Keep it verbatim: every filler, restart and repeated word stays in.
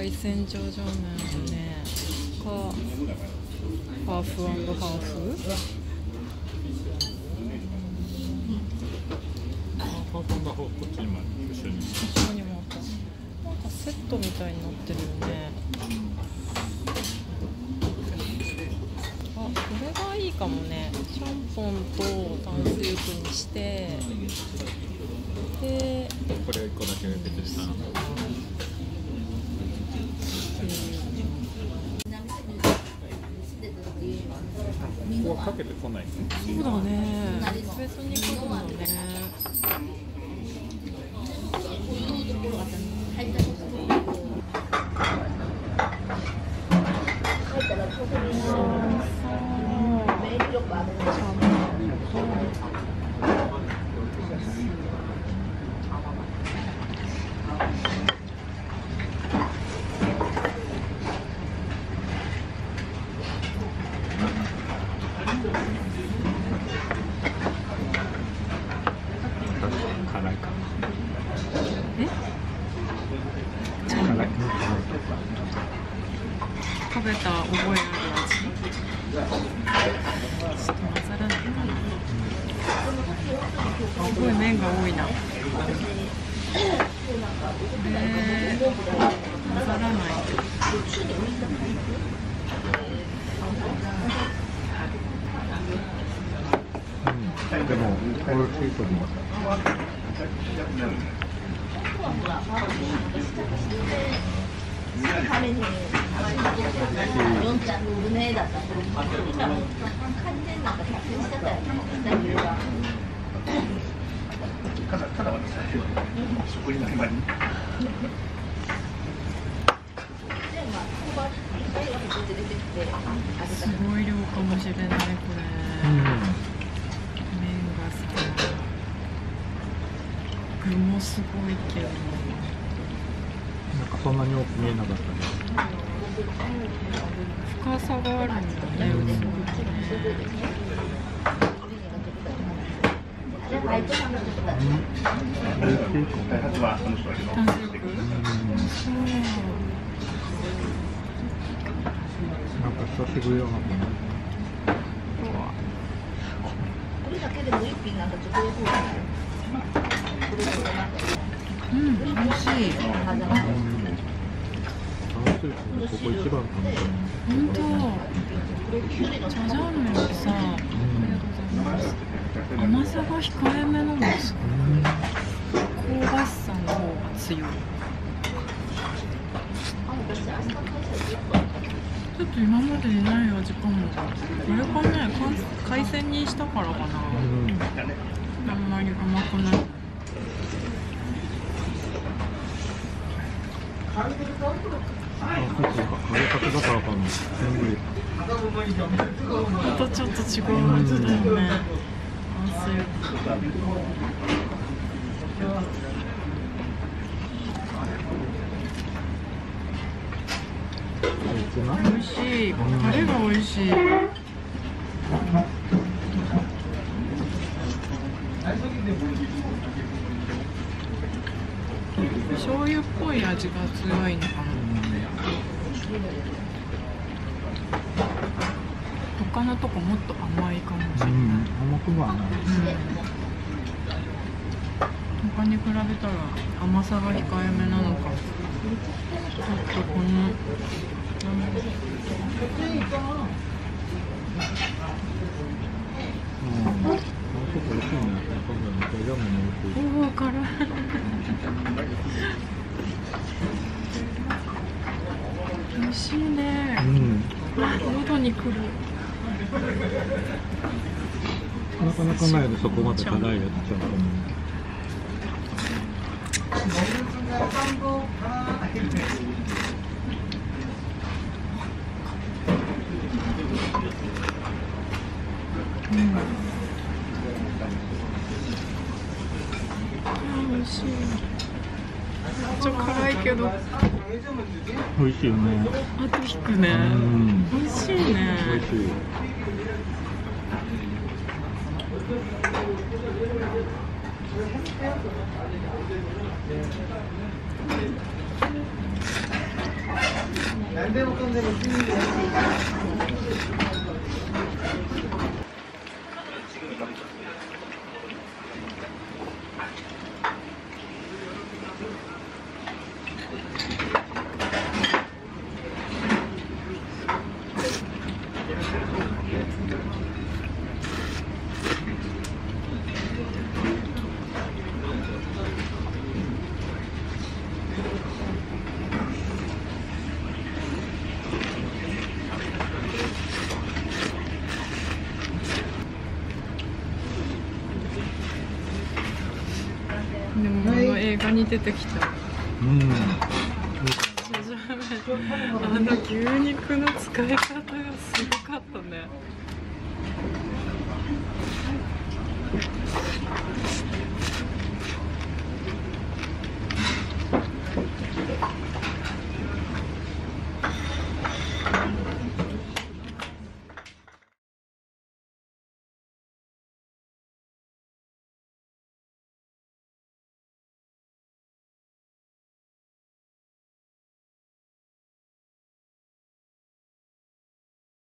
海鮮ジャージャー麺でね、かハーフ&ハーフ。 ハーフ&ハーフこっちにも一緒に。 後ろにもあった。なんかセットみたいになってるよね。あ、これがいいかもね。ちゃんぽんとタンスープにして、で、 これいっこだけ別にさ。ここはかけてこない。 そうだね。別に来るのね。 辛いか。 え？ 辛い。 食べた覚えある味。ちょっと混ざらないかな。すごい麺が多いな。えー、混ざらない。 うん、でも美味しいと思う。 ためにヨンちゃんの胸だった今完全なんか撮影してたよね。 ただただ私は食事の合間に。 すごい量かもしれないこれ。 うん、 麺がさ、具もすごいけど。 なんかそんなに多く見えなかったね。 深さがあるんだね、 うん、 すごくね。 開発はその人タンスープ？そう。 なんか久しぶりだな。 これだけでも一品なんかちょっとよくわかる。 うん、美味しい。 タンスープここ一番かもしれない。 本当。ジャジャン麺ってさ、ありがとうございます。甘さが控えめなんですよ。香ばしさの方が強い。ちょっと今までにない味かも。これかね、海鮮にしたからかな。あんまり甘くない。 あ、そっか、揚げたてだからかな。 またちょっと違う味だよね。あ、そういう。美味しい。タレが美味しい。醤油っぽい味が強いのかな。他のとこもっと甘いかもしれない。うん、 甘くはない。 うん、他に比べたら甘さが控えめなのかも。ちょっとこのおお、辛い。美味しいね。うん。喉にくる。 なかなかないで、そこまで辛いやつちゃんと。 うん。美味しい。ちょっと辛いけど。 美味しいね。 あと引くね。美味しいね。 美味しい。 でもあの映画に出てきたうん。 ジャジャ麺、あの牛肉の使い方がすごかったね。